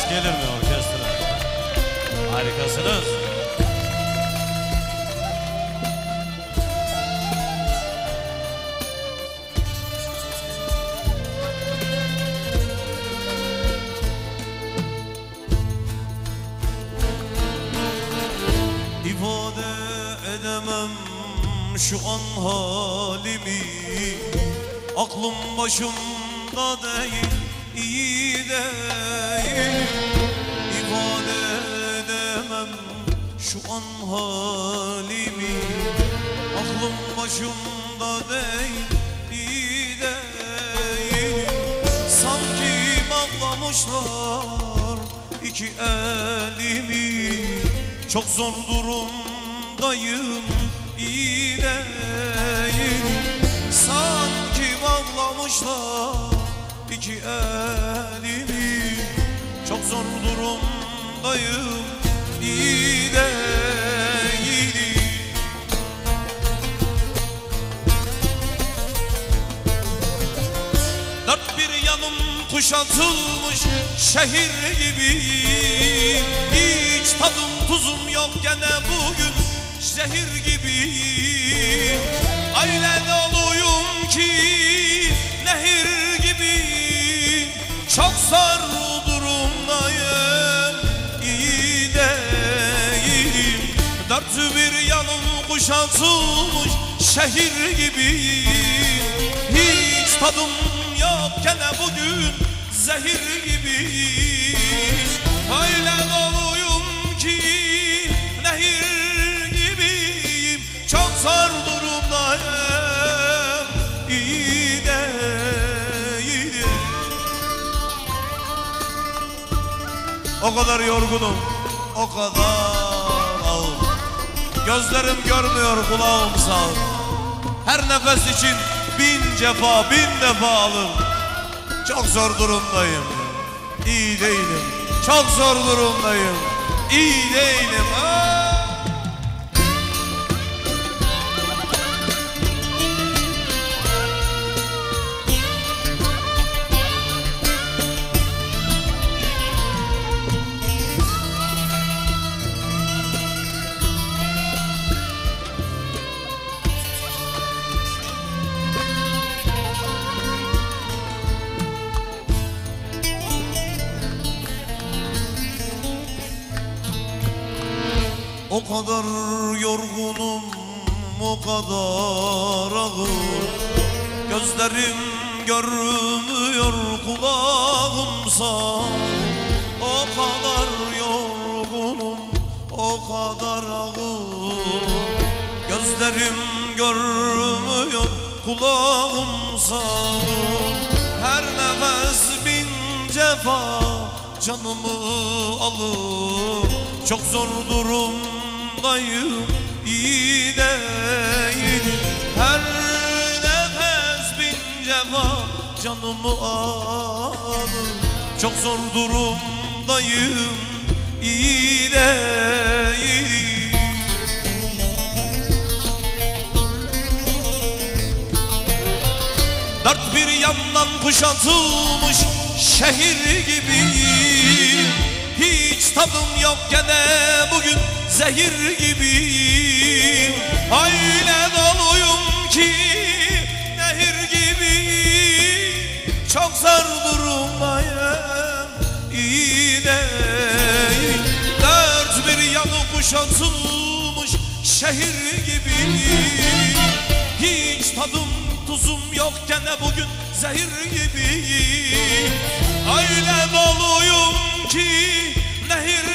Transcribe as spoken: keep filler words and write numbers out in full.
gelir mi orkestra? Harikasınız. İfade edemem şu an halimi, aklım başımda değil, iyi değil. İfade edemem şu an halimi, aklım başımda değil, iyi değil. Sanki bağlamışlar iki elimi, çok zor durumdayım, iyi değil. Sanki bağlamışlar iki elimi, çok zor durumdayım, iyi değil. Dört bir yanım kuşatılmış şehir gibiyim, hiç tadım tuzum yok gene bugün zehir gibiyim. Öyle doluyum ki nehir gibiyim, çok zor durumdayım, iyi değilim. Dört bir yanım kuşatılmış şehir gibiyim, hiç tadım yok gene bugün zehir gibiyim. Öyle doluyum ki nehir gibiyim, çok zor durumdayım, iyi değilim. O kadar yorgunum, o kadar ağır, gözlerim görmüyor, kulağım sağır. Her nefes için bin cefa, bin defa alır. Çok zor durumdayım, iyi değilim. Çok zor durumdayım, iyi değilim. Aa! O kadar yorgunum, o kadar ağır, gözlerim görmüyor, kulağım sağır. O kadar yorgunum, o kadar ağır, gözlerim görmüyor, kulağım sağır. Her nefes bin cefa canımı alır, çok zor durumdayım, iyi değil. Her nefes bin cefa canımı alır, çok zor durumdayım, iyi değil. Dört bir yandan kuşatılmış şehir gibiyim, hiç tadım yok gene bugün zehir gibiyim. Öyle doluyum ki nehir gibiyim, çok zor durumdayım, iyi değil. Dört bir yanı kuşatılmış şehir gibiyim, hiç tadım tuzum yok gene bugün zehir gibiyim. Öyle doluyum ki nehir